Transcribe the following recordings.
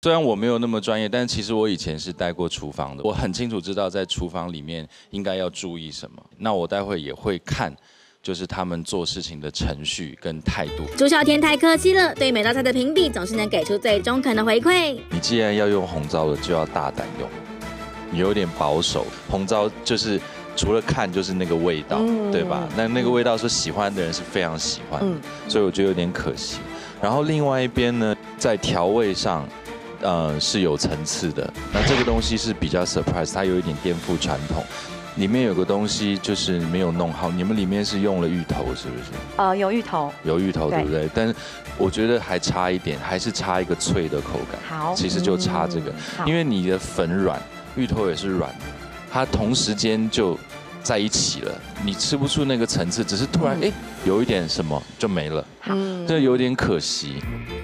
虽然我没有那么专业，但其实我以前是待过厨房的，我很清楚知道在厨房里面应该要注意什么。那我待会也会看，就是他们做事情的程序跟态度。 朱孝天太客气了，对每道菜的评比总是能给出最中肯的回馈。 你既然要用红糟的，就要大胆用，你有点保守。红糟就是除了看就是那个味道，对吧？那个味道说喜欢的人是非常喜欢，所以我觉得有点可惜。然后另外一边呢，在调味上。是有层次的，那这个东西是比较 surprise， 它有一点颠覆传统。里面有个东西就是没有弄好，你们里面是用了芋头是不是？ 有芋头， 有芋头，对不对？但是我觉得还差一点，还是差一个脆的口感。 好， 其实就差这个，因为你的粉软，芋头也是软的，它同时间就在一起了，你吃不出那个层次，只是突然有一点什么就没了，这有点可惜。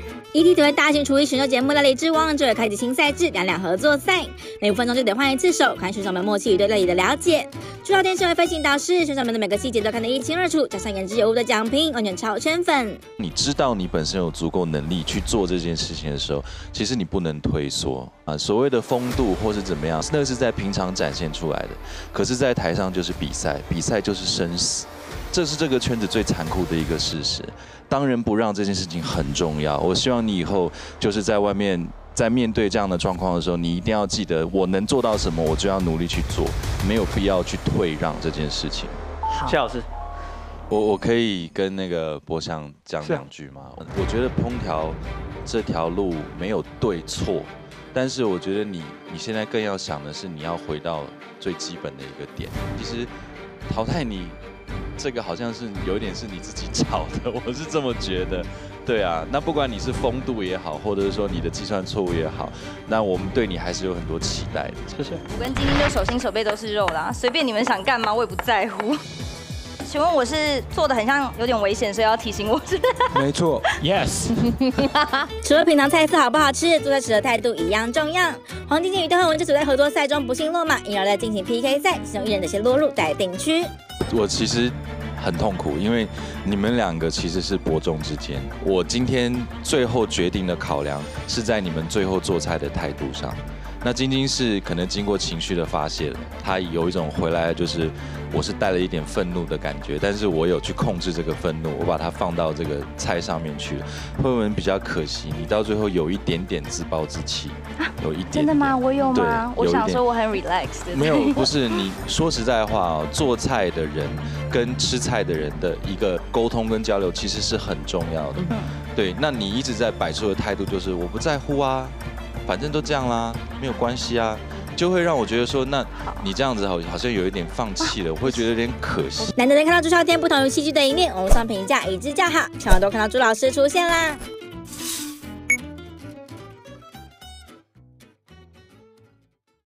ET 作为大型厨艺选秀节目料理之王，就会开启新赛制两合作赛，每5分钟就得换一次手，看选手们默契与对料理的了解。朱孝天身为飞行导师，选手们的每个细节都看得一清二楚，加上言之有物的讲评，完全超圈粉。 你知道你本身有足够能力去做这件事情的时候，其实你不能退缩啊。所谓的风度或是怎么样，那是在平常展现出来的，可是，在台上就是比赛，比赛就是生死。这是这个圈子最残酷的一个事实，当仁不让这件事情很重要。我希望你以后就是在外面，在面对这样的状况的时候，你一定要记得，我能做到什么，我就要努力去做，没有必要去退让这件事情。 谢老师， 我可以跟那个博翔讲2句吗？我觉得烹调这条路没有对错，但是我觉得你现在更要想的是，你要回到最基本的一个点。其实淘汰你。这个好像是有一点是你自己找的，我是这么觉得。对啊，那不管你是风度也好，或者是说你的计算错误也好，那我们对你还是有很多期待的。 谢谢。 我跟晶晶就手心手背都是肉啦，随便你们想干嘛，我也不在乎。请问我是做的很像有点危险，所以要提醒我是不是？ 没错 ，Yes。 除了品尝菜色好不好吃，做菜时的态度一样重要。黄晶晶与邓慧文这组在合作赛中不幸落马，因而在进行 PK 赛，其中一人的先落入待定区。 我其实很痛苦，因为你们2个其实是伯仲之间。我今天最后决定的考量是在你们最后做菜的态度上。那晶晶是可能经过情绪的发泄了，她有一种回来就是我是带了一点愤怒的感觉，但是我有去控制这个愤怒，我把它放到这个菜上面去了。慧文比较可惜，你到最后有一点点自暴自弃，有一点点。 真的吗？我有吗？我想说我很 relaxed。 没有，不是你说实在话哦，做菜的人跟吃菜的人的一个沟通跟交流其实是很重要的。对，那你一直在摆出的态度就是我不在乎啊。反正都这样啦，没有关系啊，就会让我觉得说，那你这样子好像有一点放弃了，我会觉得有点可惜。 难得能看到朱孝天不同于戏剧的一面，网络上评价一致较好，希望都看到朱老师出现啦。